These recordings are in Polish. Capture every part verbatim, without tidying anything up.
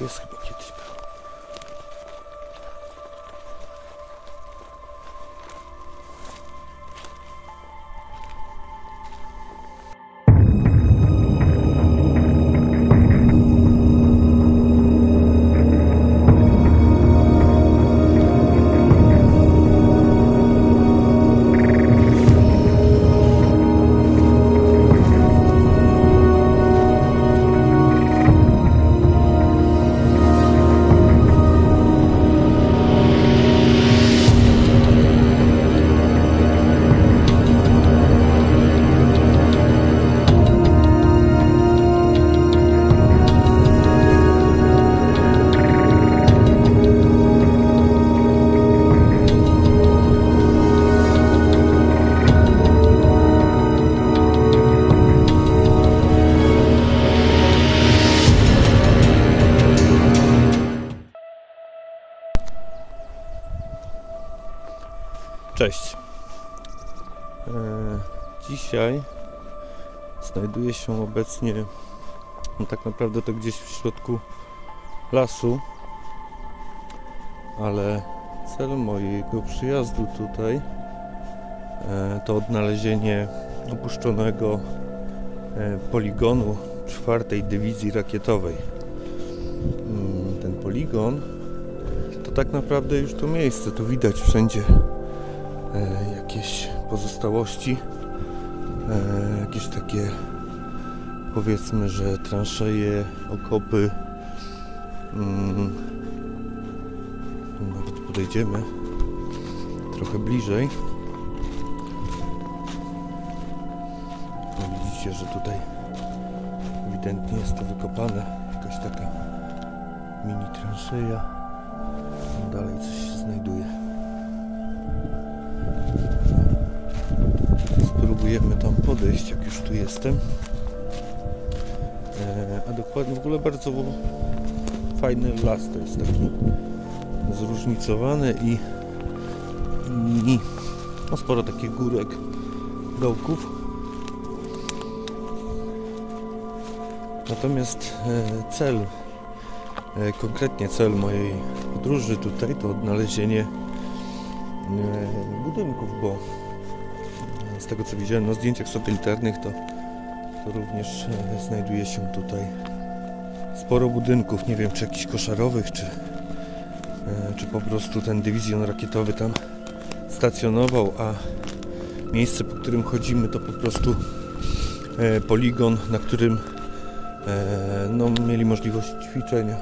pies chyba kiedyś był. Cześć. Eee, dzisiaj znajduję się obecnie, no tak naprawdę to gdzieś w środku lasu, ale cel mojego przyjazdu tutaj e, to odnalezienie opuszczonego e, poligonu czwartej Dywizji Rakietowej. Mm, ten poligon to tak naprawdę już to miejsce, tu widać wszędzie E, jakieś pozostałości, e, jakieś takie, powiedzmy, że transzeje, okopy. Mm, nawet podejdziemy trochę bliżej. No, widzicie, że tutaj ewidentnie jest to wykopane, jakaś taka mini transzeja. No, dalej coś się znajduje. Spróbujemy tam podejść, jak już tu jestem. E, a dokładnie w ogóle bardzo fajny las, to jest taki zróżnicowany i, i no, sporo takich górek, dołków. Natomiast e, cel, e, konkretnie cel mojej podróży tutaj to odnalezienie e, budynków, bo z tego co widziałem na zdjęciach satelitarnych, to, to również e, znajduje się tutaj sporo budynków. Nie wiem, czy jakichś koszarowych, czy, e, czy po prostu ten dywizjon rakietowy tam stacjonował, a miejsce, po którym chodzimy, to po prostu e, poligon, na którym e, no, mieli możliwość ćwiczenia.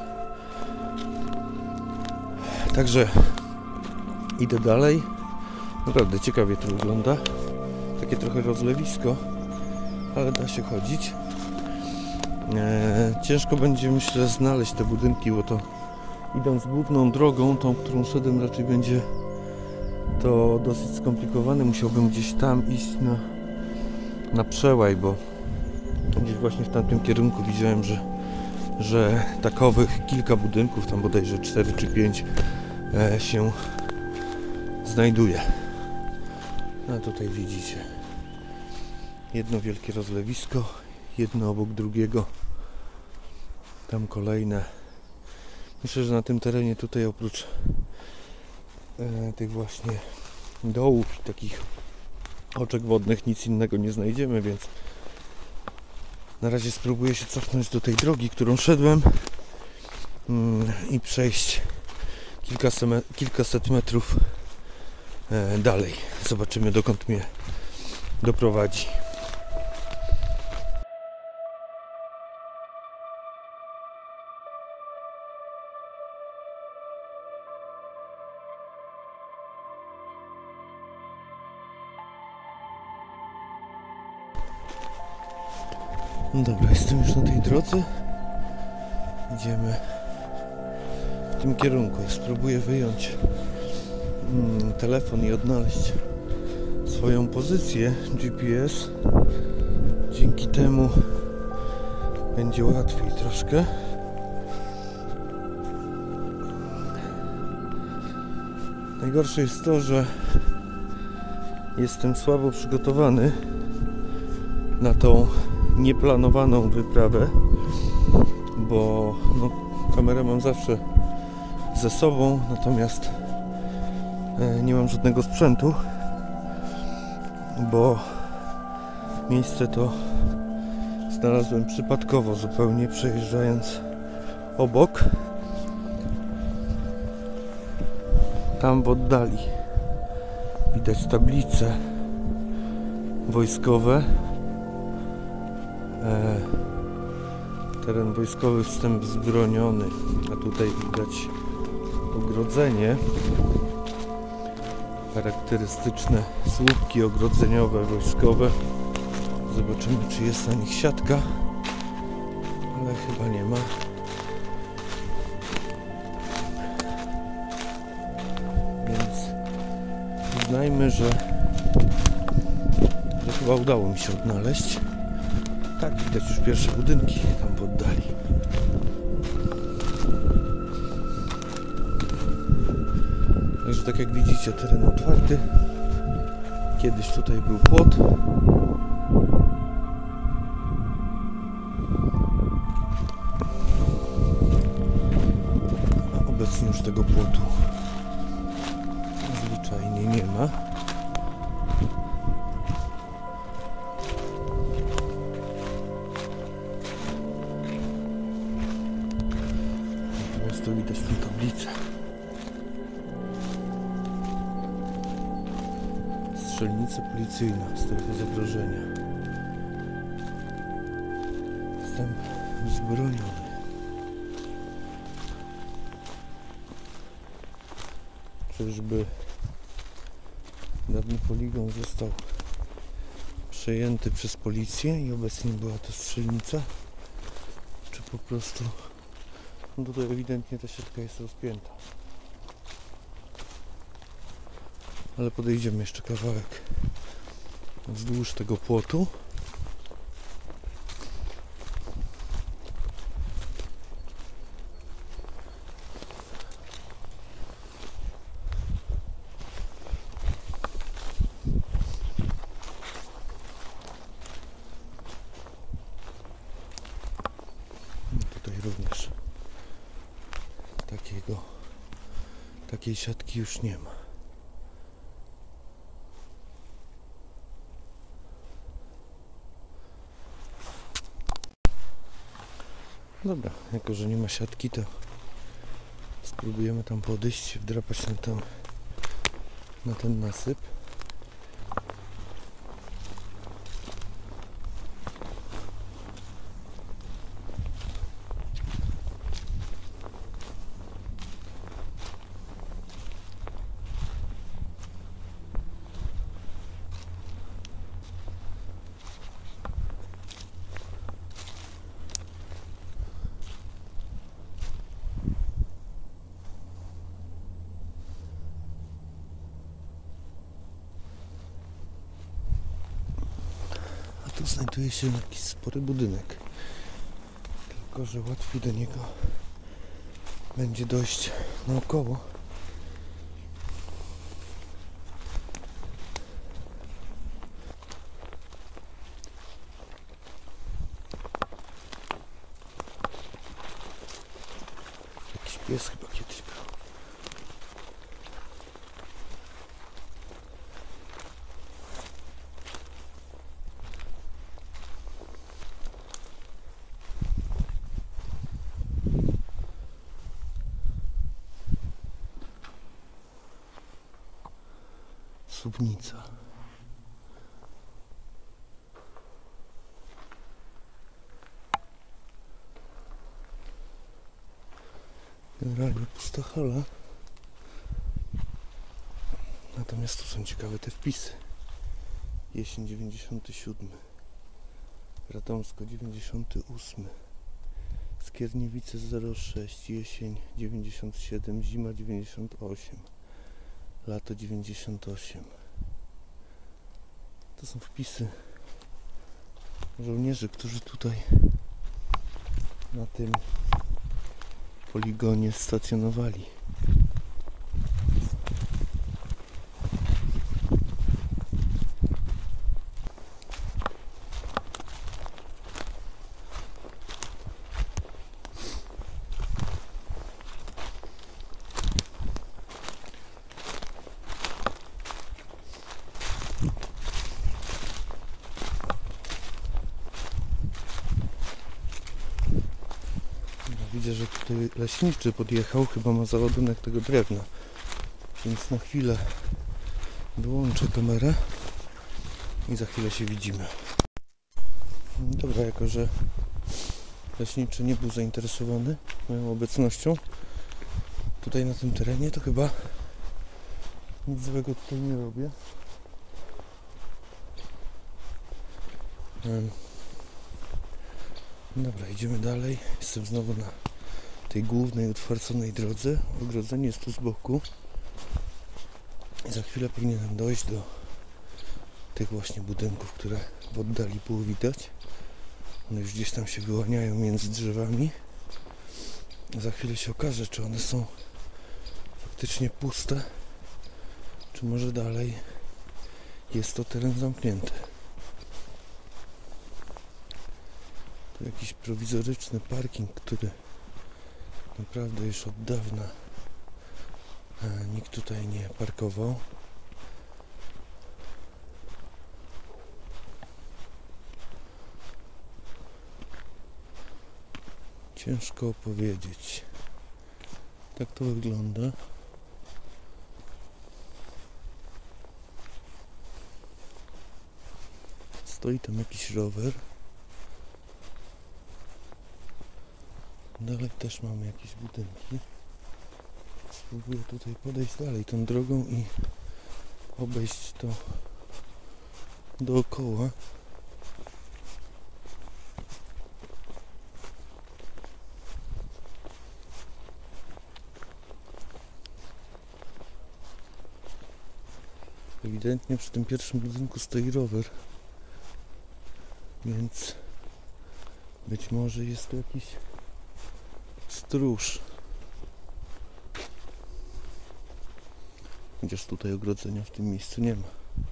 Także idę dalej. Naprawdę ciekawie to wygląda. Takie trochę rozlewisko, ale da się chodzić. Eee, ciężko będzie, myślę, znaleźć te budynki, bo to idąc główną drogą, tą, którą szedłem, raczej będzie to dosyć skomplikowane. Musiałbym gdzieś tam iść na, na przełaj, bo gdzieś właśnie w tamtym kierunku widziałem, że, że takowych kilka budynków, tam bodajże cztery czy pięć e, się znajduje. A tutaj widzicie jedno wielkie rozlewisko, jedno obok drugiego, tam kolejne. Myślę, że na tym terenie tutaj oprócz e, tych właśnie dołów i takich oczek wodnych nic innego nie znajdziemy, więc na razie spróbuję się cofnąć do tej drogi, którą szedłem mm, i przejść kilkaset, kilkaset metrów e, dalej. Zobaczymy, dokąd mnie doprowadzi. No dobra, jestem już na tej drodze. Idziemy w tym kierunku. Spróbuję wyjąć mm, telefon i odnaleźć swoją pozycję G P S. Dzięki temu będzie łatwiej troszkę. Najgorsze jest to, że jestem słabo przygotowany na tą nieplanowaną wyprawę, bo no, Kamerę mam zawsze ze sobą, natomiast nie mam żadnego sprzętu, bo miejsce to znalazłem przypadkowo, zupełnie przejeżdżając obok. Tam w oddali widać tablice wojskowe. E, teren wojskowy, wstęp wzbroniony, a tutaj widać ogrodzenie. Charakterystyczne słupki ogrodzeniowe wojskowe. Zobaczymy, czy jest na nich siatka, ale chyba nie ma. Więc uznajmy, że, że chyba udało mi się odnaleźć. Tak, widać już pierwsze budynki tam w oddali. Także tak jak widzicie, teren otwarty. Kiedyś tutaj był płot. A obecnie już tego płotu zwyczajnie nie ma. Natomiast tu widać tę tablicę. Strzelnica policyjna, strefa zagrożenia. Wstęp wzbroniony. Czyżby dawny poligon został przejęty przez policję i obecnie była to strzelnica? Czy po prostu... No tutaj ewidentnie ta siatka jest rozpięta. Ale podejdziemy jeszcze kawałek wzdłuż tego płotu. Tutaj również takiego, takiej siatki już nie ma. Dobra, jako że nie ma siatki, to spróbujemy tam podejść, wdrapać na ten, na ten nasyp. Tu znajduje się jakiś spory budynek, tylko że łatwiej do niego będzie dojść naokoło. Jakiś pies chyba kiedyś był. Słupnica. Generalnie pusta hala. Natomiast tu są ciekawe te wpisy. Jesień dziewięćdziesiąty siódmy. Radomsko dziewięćdziesiąty ósmy. Skierniewice zero sześć. Jesień dziewięćdziesiąt siedem. Zima dziewięćdziesiąt osiem. Lato dziewięćdziesiąt osiem. To są wpisy żołnierzy, którzy tutaj na tym poligonie stacjonowali. Widzę, że tutaj leśniczy podjechał, chyba ma załadunek tego drewna, więc na chwilę wyłączę kamerę i za chwilę się widzimy. Dobra, jako że leśniczy nie był zainteresowany moją obecnością tutaj na tym terenie, to chyba nic złego tutaj nie robię. Dobra, idziemy dalej. Jestem znowu na tej głównej, utwarconej drodze. Ogrodzenie jest tu z boku. I za chwilę powinienem dojść do tych właśnie budynków, które w oddali było widać. One już gdzieś tam się wyłaniają między drzewami. Za chwilę się okaże, czy one są faktycznie puste, czy może dalej jest to teren zamknięty. Tu jakiś prowizoryczny parking, który naprawdę już od dawna nikt tutaj nie parkował. Ciężko opowiedzieć. Tak to wygląda. Stoi tam jakiś rower. Dalej też mamy jakieś budynki. Spróbuję tutaj podejść dalej tą drogą i obejść to dookoła. Ewidentnie przy tym pierwszym budynku stoi rower, więc być może jest to jakiś stróż. Chociaż tutaj ogrodzenia w tym miejscu nie ma.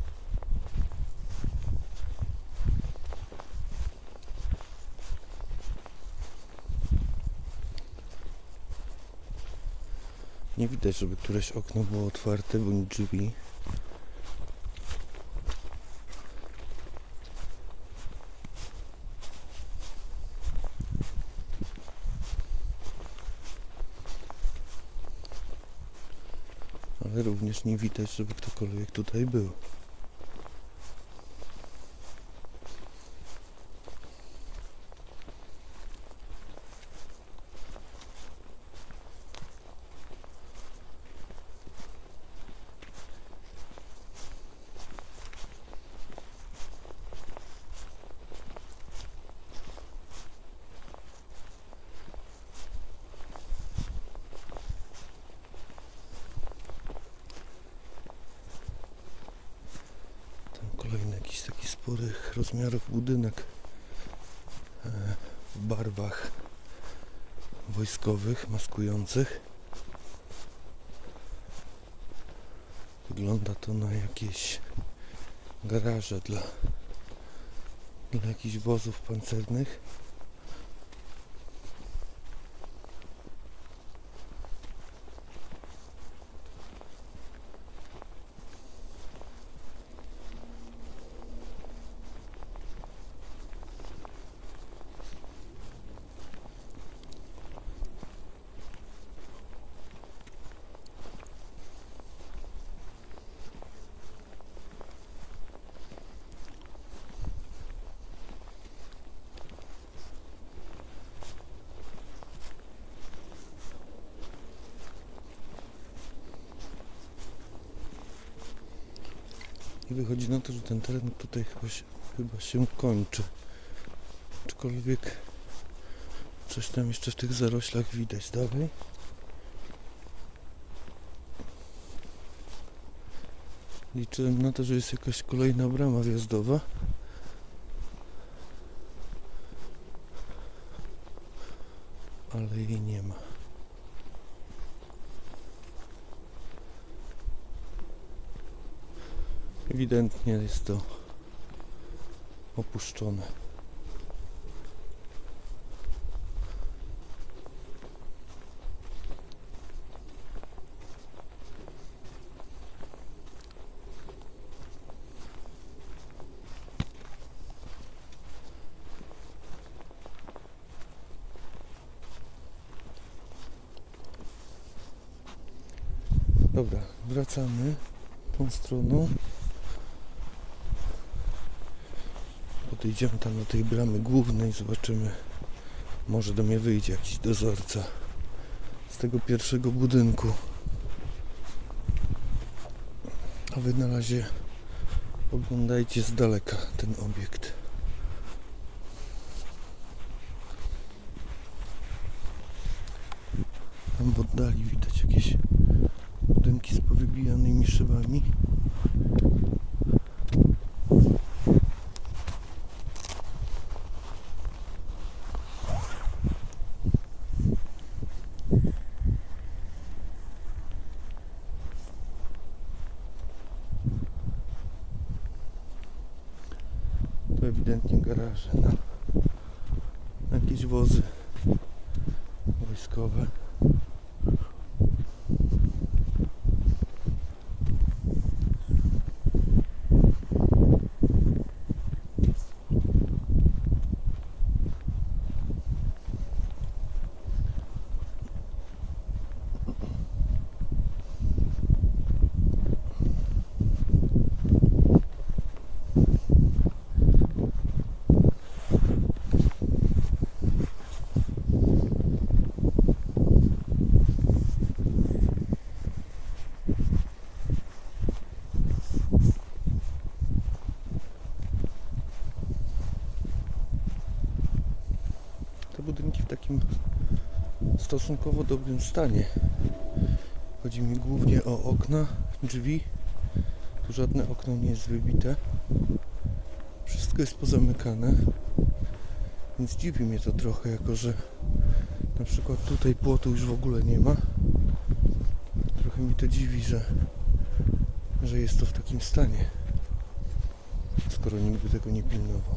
Nie widać, żeby któreś okno było otwarte, bądź drzwi. Ale również nie widać, żeby ktokolwiek tutaj był. Kolejny jakiś taki sporych rozmiarów budynek w barwach wojskowych, maskujących. Wygląda to na jakieś garaże dla, dla jakichś wozów pancernych. I wychodzi na to, że ten teren tutaj chyba się, chyba się kończy. Aczkolwiek coś tam jeszcze w tych zaroślach widać dalej. Liczyłem na to, że jest jakaś kolejna brama wjazdowa. Ale jej nie ma. Ewidentnie jest to opuszczone. Dobra, wracamy tą stroną. Podejdziemy tam do tej bramy głównej, zobaczymy. Może do mnie wyjdzie jakiś dozorca z tego pierwszego budynku. A wy na razie oglądajcie z daleka ten obiekt. Tam w oddali widać jakieś budynki z powybijanymi szybami. To ewidentnie garaże na jakieś wozy wojskowe. Te budynki w takim stosunkowo dobrym stanie. Chodzi mi głównie o okna, drzwi. Tu żadne okno nie jest wybite. Wszystko jest pozamykane. Więc dziwi mnie to trochę, jako że na przykład tutaj płotu już w ogóle nie ma. Trochę mi to dziwi, że, że jest to w takim stanie, skoro nikt by tego nie pilnował.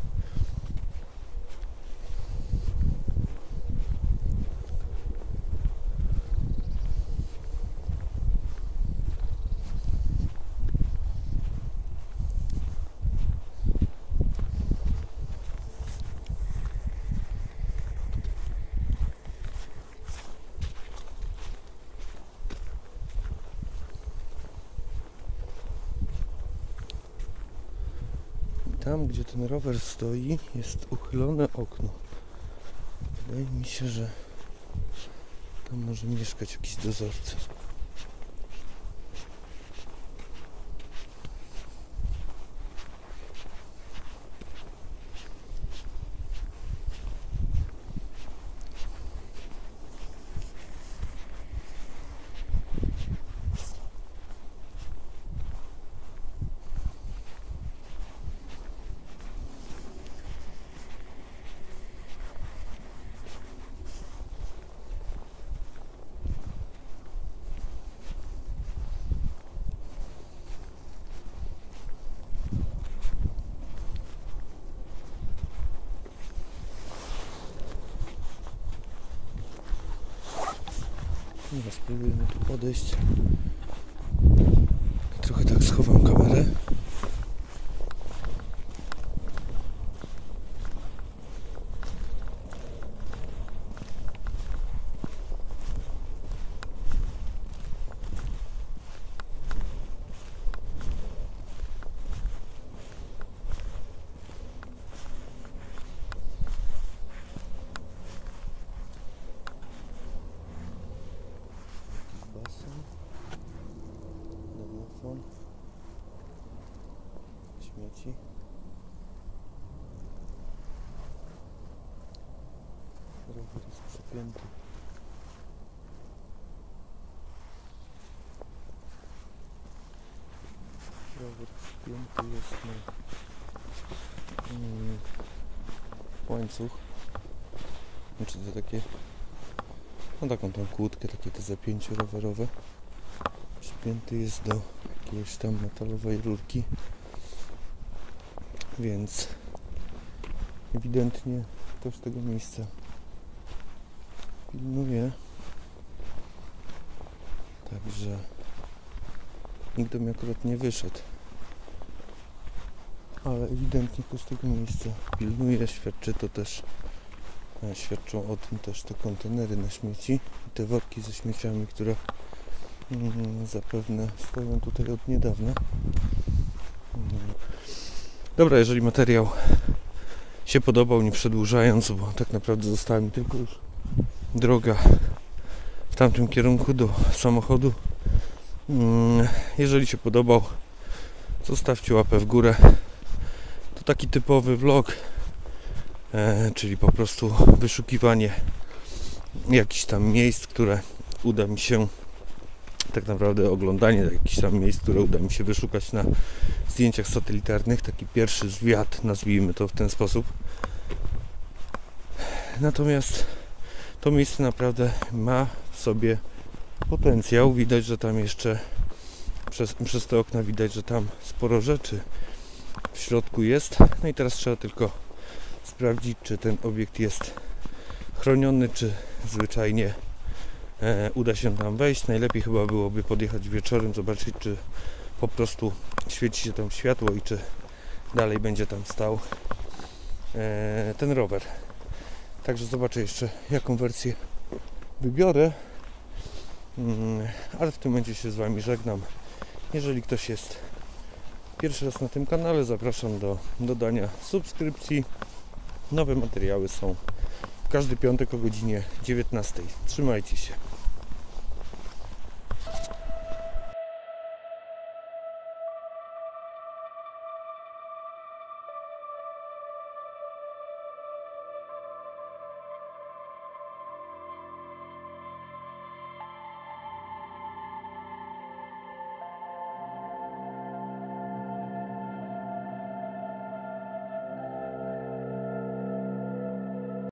Tam, gdzie ten rower stoi, jest uchylone okno. Wydaje mi się, że tam może mieszkać jakiś dozorca. Teraz spróbujemy tu podejść. Trochę tak schowam kamerę. Śmieci. Rower jest przypięty. Rower przypięty jest na mm, łańcuch. Znaczy to takie, no taką tą kłódkę, takie te zapięcie rowerowe. Przypięty jest do jakiejś tam metalowej rurki. Więc ewidentnie ktoś tego miejsca pilnuje. Także nikt do mnie akurat nie wyszedł. Ale ewidentnie ktoś tego miejsca pilnuje. Świadczy to też, świadczą o tym też te kontenery na śmieci i te worki ze śmieciami, które Mm, Zapewne stoją tutaj od niedawna. Mm. Dobra, jeżeli materiał się podobał, nie przedłużając, bo tak naprawdę została mi tylko już droga w tamtym kierunku do samochodu. Mm, Jeżeli się podobał, zostawcie łapę w górę. To taki typowy vlog, e, czyli po prostu wyszukiwanie jakichś tam miejsc, które uda mi się, tak naprawdę oglądanie jakichś tam miejsc, które uda mi się wyszukać na zdjęciach satelitarnych. Taki pierwszy zwiat, nazwijmy to w ten sposób. Natomiast to miejsce naprawdę ma w sobie potencjał. Widać, że tam jeszcze przez, przez te okna widać, że tam sporo rzeczy w środku jest. No i teraz trzeba tylko sprawdzić, czy ten obiekt jest chroniony, czy zwyczajnie e, uda się tam wejść. Najlepiej chyba byłoby podjechać wieczorem, zobaczyć, czy po prostu świeci się tam światło i czy dalej będzie tam stał e, ten rower. Także zobaczę jeszcze, jaką wersję wybiorę. Mm, ale w tym momencie się z Wami żegnam. Jeżeli ktoś jest pierwszy raz na tym kanale, zapraszam do dodania subskrypcji. Nowe materiały są w każdy piątek o godzinie dziewiętnastej. Trzymajcie się.